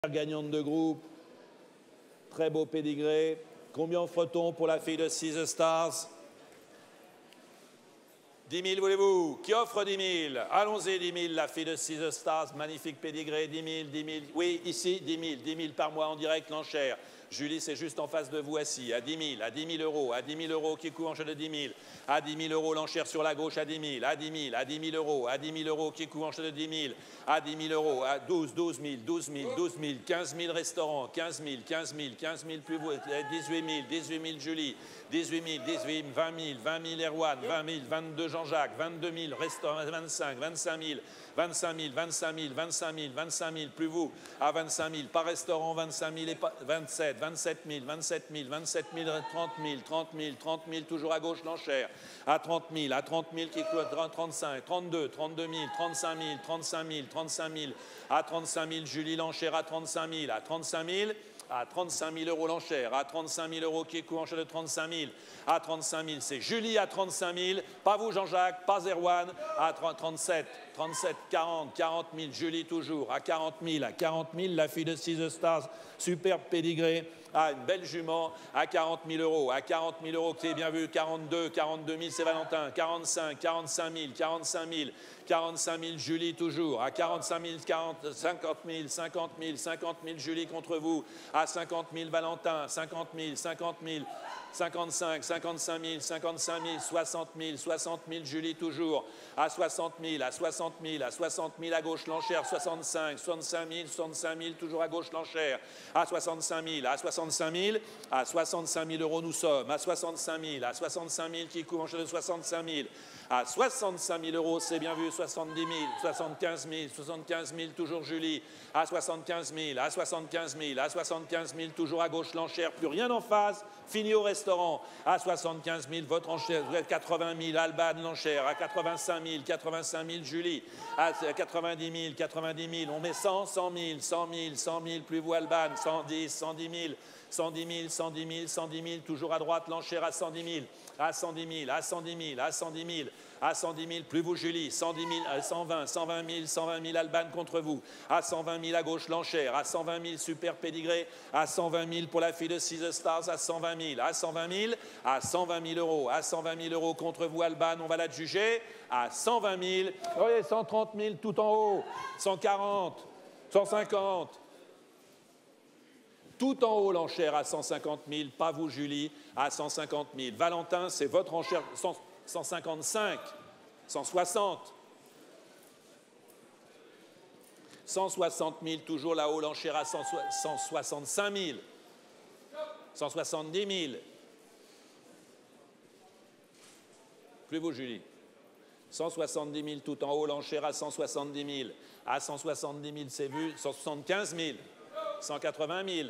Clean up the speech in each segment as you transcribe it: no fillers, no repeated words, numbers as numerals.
Gagnante de groupe, très beau pédigré. Combien offre-t-on pour la fille de Six Stars? 10 000, voulez-vous? Qui offre 10 000? Allons-y, 10 000, la fille de Six Stars, magnifique pédigré, 10 000, 10 000. Oui, ici, 10 000, 10 000 par mois en direct, l'enchère. Julie, c'est juste en face de vous, assis, à 10 000, à 10 000 euros, à 10 000 euros, qui coûte enchère de 10 000, à 10 000 euros, l'enchère sur la gauche, à 10 000, à 10 000, à 10 000 euros, à 10 000 euros, qui coûte enchère de 10 000, à 10 000 euros, à 12 000, 12 000, 12 000, 15 000 restaurants, 15 000, 15 000, 15 000 plus vous, 18 000, 18 000 Julie, 18 000, 18 000, 20 000, 20 000 Erwan, 20 000, 22 Jean-Jacques, 22 000 restaurants, 25, 25 000, 25 000, 25 000, 25 000, 25 000, plus vous, à 25 000, par restaurant, 25 000 et pas, 27, 27 000, 27 000, 27 000, 30 000, 30 000, 30 000, toujours à gauche l'enchère, à 30 000, qui coûte 35, 32, 32 000, 35 000, 35 000, 35 000, à 35 000, Julie l'enchère à 35 000, à 35 000, à 35 000 euros l'enchère, à 35 000 euros, qui coûte enchère de 35 000, à 35 000, c'est Julie à 35 000, pas vous Jean-Jacques, pas Erwan, à 37, 37, 40, 40 000, Julie toujours, à 40 000, la fille de Six Stars, superbe pédigré, à une belle jument, à 40 000 euros, à 40 000 euros, qui est bien vu, 42, 42 000, c'est Valentin, 45, 45 000, 45 000, 45 000, Julie toujours, à 45 000, 50 000, 50 000, 50 000, Julie contre vous, à 50 000, Valentin, 50 000, 50 000, 55, 55 000, 55 000, 60 000, 60 000, Julie toujours, à 60 000, à 60 000, à 60 000, à gauche l'enchère, 65, 65 000, 65 000, toujours à gauche l'enchère, à 65 000, à 65 000, à 65 000 euros nous sommes, à 65 000, qui coûte enchère de 65 000, à 65 000 euros, c'est bien vu, 70 000, 75 000, 75 000, toujours Julie, à 75 000, à 75 000, à 75 000, toujours à gauche l'enchère, plus rien en face, fini au restaurant, à 75 000, votre enchère, vous êtes 80 000, Alban l'enchère, à 85 000, Julie, à 90 000, on met 100, 100 000, 100 000, 100 000, plus vous Alban, 110, 110 000, 110 000, 110 000, 110 000, toujours à droite, l'enchère à 110 000, à 110 000, à 110 000, à 110 000, à 110 000, plus vous Julie, 110 000, 120, 120 000, 120 000, Alban contre vous, à 120 000 à gauche l'enchère, à 120 000, super pédigré, à 120 000 pour la fille de Six Stars, à 120 000, à 120 000, à 120 000 euros, à 120 000 euros contre vous Alban, on va la juger, à 120 000, voyez, 130 000 tout en haut, 140, 150, tout en haut l'enchère à 150 000, pas vous Julie, à 150 000. Valentin, c'est votre enchère, 155, 160, 160 000, toujours là-haut l'enchère à 165 000, 170 000. Plus vous Julie. 170 000 tout en haut, l'enchère à 170 000. À 170 000, c'est vu, 175 000, 180 000.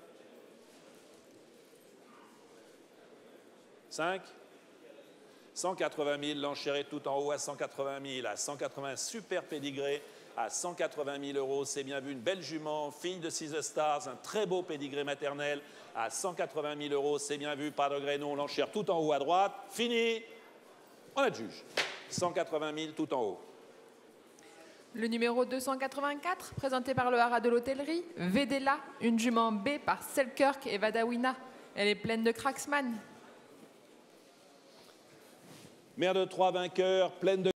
5, 180 000, l'enchère est tout en haut à 180 000, à 180, super pédigré, à 180 000 euros, c'est bien vu, une belle jument, fille de Six Stars, un très beau pédigré maternel, à 180 000 euros, c'est bien vu, pas de regret, non, l'enchère tout en haut à droite, fini, on la juge, 180 000 tout en haut. Le numéro 284, présenté par le haras de l'hôtellerie, Vedela, une jument B par Selkirk et Vadawina. Elle est pleine de cracksman. Mère de 3 vainqueurs, pleine de